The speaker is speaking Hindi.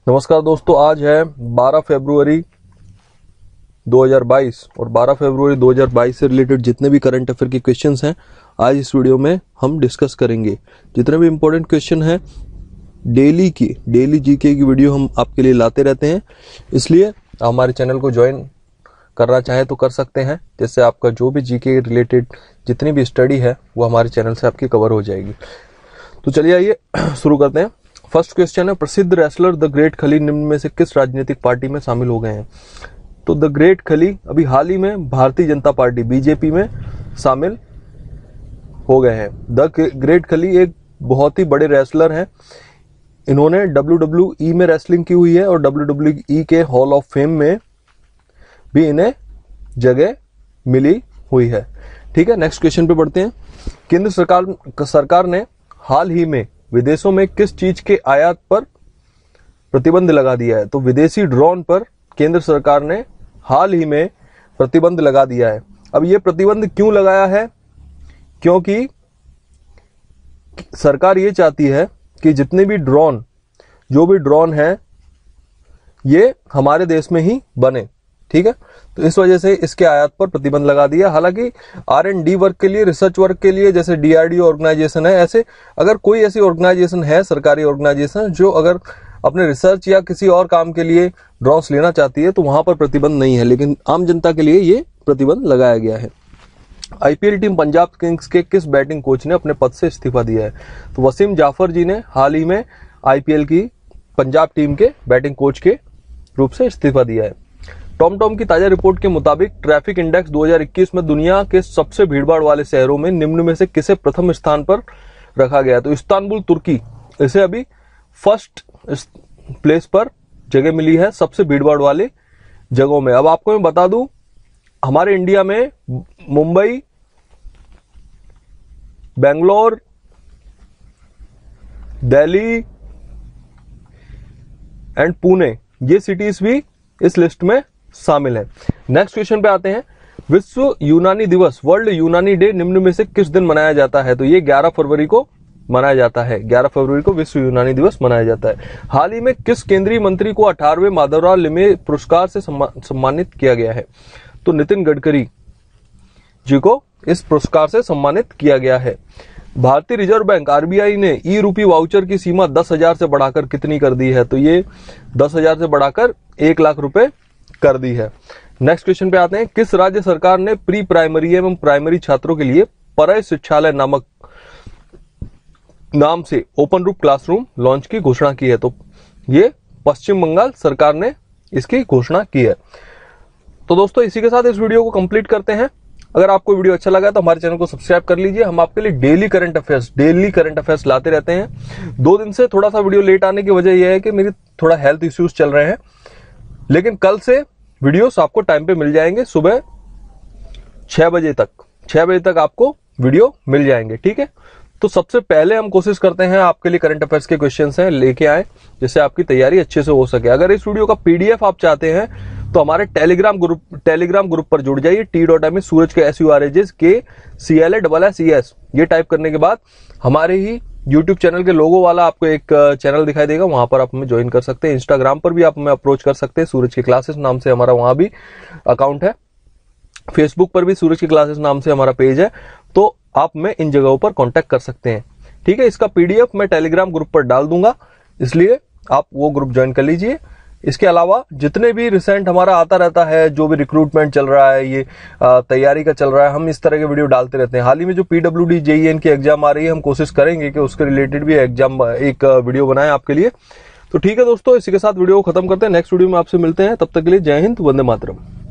नमस्कार दोस्तों, आज है 12 फरवरी 2022 और 12 फरवरी 2022 से रिलेटेड जितने भी करंट अफेयर के क्वेश्चंस हैं आज इस वीडियो में हम डिस्कस करेंगे। जितने भी इंपॉर्टेंट क्वेश्चन हैं डेली जीके की वीडियो हम आपके लिए लाते रहते हैं, इसलिए हमारे चैनल को ज्वाइन करना चाहें तो कर सकते हैं, जिससे आपका जो भी जीके रिलेटेड जितनी भी स्टडी है वो हमारे चैनल से आपकी कवर हो जाएगी। तो चलिए आइए शुरू करते हैं। फर्स्ट क्वेश्चन है, प्रसिद्ध रेसलर द ग्रेट खली निम्न में से किस राजनीतिक पार्टी में शामिल हो गए हैं? तो द ग्रेट खली अभी हाल ही में भारतीय जनता पार्टी बीजेपी में शामिल हो गए हैं। द ग्रेट खली एक बहुत ही बड़े रेसलर हैं। इन्होंने WWE में रेसलिंग की हुई है और WWE के हॉल ऑफ फेम में भी इन्हें जगह मिली हुई है। ठीक है, नेक्स्ट क्वेश्चन पे बढ़ते हैं। केंद्र सरकार ने हाल ही में विदेशों में किस चीज के आयात पर प्रतिबंध लगा दिया है? तो विदेशी ड्रोन पर केंद्र सरकार ने हाल ही में प्रतिबंध लगा दिया है। अब ये प्रतिबंध क्यों लगाया है? क्योंकि सरकार ये चाहती है कि जितने भी जो भी ड्रोन हैं ये हमारे देश में ही बने। ठीक है, तो इस वजह से इसके आयात पर प्रतिबंध लगा दिया। हालांकि R&D वर्क के लिए, रिसर्च वर्क के लिए, जैसे DRDO ऑर्गेनाइजेशन है, ऐसे अगर कोई ऐसी ऑर्गेनाइजेशन है, सरकारी ऑर्गेनाइजेशन जो अगर अपने रिसर्च या किसी और काम के लिए ड्रोन्स लेना चाहती है तो वहां पर प्रतिबंध नहीं है, लेकिन आम जनता के लिए ये प्रतिबंध लगाया गया है। IPL टीम पंजाब किंग्स के किस बैटिंग कोच ने अपने पद से इस्तीफा दिया है? तो वसीम जाफर जी ने हाल ही में IPL की पंजाब टीम के बैटिंग कोच के रूप से इस्तीफा दिया है। टॉम की ताजा रिपोर्ट के मुताबिक ट्रैफिक इंडेक्स 2021 में दुनिया के सबसे भीड़भाड़ वाले शहरों में निम्न में से किसे प्रथम स्थान पर रखा गया? तो इस्तांबुल तुर्की इसे अभी फर्स्ट प्लेस पर जगह मिली है सबसे भीड़भाड़ वाले जगहों में। अब आपको मैं बता दूं, हमारे इंडिया में मुंबई, बेंगलोर, दिल्ली एंड पुणे ये सिटीज भी इस लिस्ट में शामिल है। नेक्स्ट क्वेश्चन पे आते हैं। विश्व यूनानी दिवस, वर्ल्ड यूनानी डे निम्न में से किस दिन मनाया जाता है? तो ये 11 फरवरी को मनाया जाता है। 11 फरवरी को विश्व यूनानी दिवस मनाया जाता है। हाल ही में किस केंद्रीय मंत्री को 18वें माधवराव लिमये पुरस्कार से सम्मानित किया गया है? तो नितिन गडकरी जी को इस पुरस्कार से सम्मानित किया गया है। भारतीय रिजर्व बैंक RBI ने ई-रूपी वाउचर की सीमा 10,000 से बढ़ाकर कितनी कर दी है? तो ये 10,000 से बढ़ाकर 1 लाख रुपए कर दी है। नेक्स्ट क्वेश्चन पे आते हैं। किस राज्य सरकार ने प्री प्राइमरी एवं प्राइमरी छात्रों के लिए परय शिक्षालय नाम से ओपन रूप क्लासरूम लॉन्च की घोषणा की है? तो ये पश्चिम बंगाल सरकार ने इसकी घोषणा की है। तो दोस्तों इसी के साथ इस वीडियो को कंप्लीट करते हैं। अगर आपको वीडियो अच्छा लगा तो हमारे चैनल को सब्सक्राइब कर लीजिए। हम आपके लिए डेली करंट अफेयर्स लाते रहते हैं। 2 दिन से थोड़ा सा वीडियो लेट आने की वजह यह है कि मेरी थोड़ा हेल्थ इश्यूज चल रहे हैं, लेकिन कल से वीडियोस आपको टाइम पे मिल जाएंगे। सुबह 6 बजे तक आपको वीडियो मिल जाएंगे। ठीक है, तो सबसे पहले हम कोशिश करते हैं आपके लिए करंट अफेयर्स के क्वेश्चंस हैं लेके आए, जिससे आपकी तैयारी अच्छे से हो सके। अगर इस वीडियो का PDF आप चाहते हैं तो हमारे टेलीग्राम ग्रुप पर जुड़ जाइए। t.me सूरज के SURAJKCLASSES ये टाइप करने के बाद हमारे ही YouTube चैनल के लोगो वाला आपको एक चैनल दिखाई देगा, वहां पर आप हमें ज्वाइन कर सकते हैं। इंस्टाग्राम पर भी आप हमें अप्रोच कर सकते हैं, सूरज की क्लासेस नाम से हमारा वहां भी अकाउंट है। फेसबुक पर भी सूरज की क्लासेस नाम से हमारा पेज है, तो आप हमें इन जगहों पर कांटेक्ट कर सकते हैं। ठीक है, इसका PDF मैं टेलीग्राम ग्रुप पर डाल दूंगा, इसलिए आप वो ग्रुप ज्वाइन कर लीजिए। इसके अलावा जितने भी रिसेंट हमारा आता रहता है, जो भी रिक्रूटमेंट चल रहा है, ये तैयारी का चल रहा है, हम इस तरह के वीडियो डालते रहते हैं। हाल ही में जो PWD JEN की एग्जाम आ रही है, हम कोशिश करेंगे कि उसके रिलेटेड भी एक वीडियो बनाएं आपके लिए। तो ठीक है दोस्तों, इसी के साथ वीडियो को खत्म करते हैं। नेक्स्ट वीडियो में आपसे मिलते हैं, तब तक के लिए जय हिंद, वंदे मातरम।